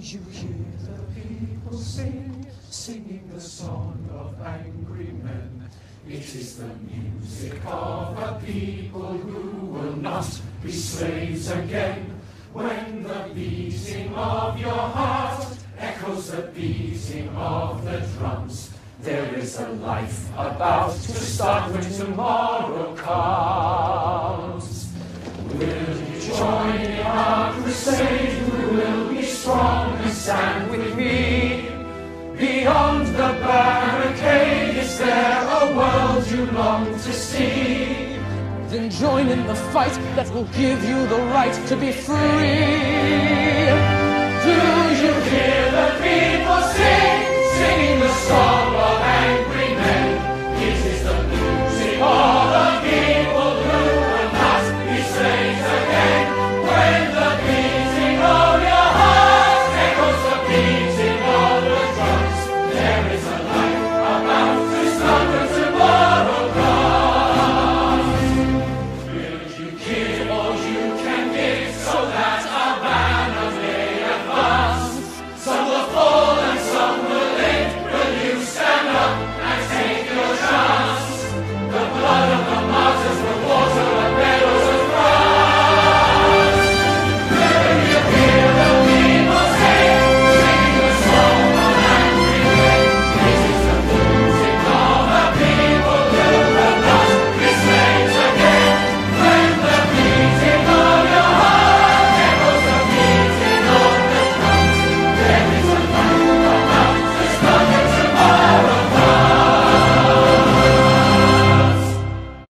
you hear the people sing, singing the song of angry men. It is the music of a people who will not be slaves again. When the beating of your heart echoes the beating of the drums, there is a life about to start when tomorrow comes. Will you join in our crusade? Who will be strong and stand with me? Beyond the barricade, is there a world you long to see? Then join in the fight that will give you the right to be free. Do you hear the people sing, singing the song of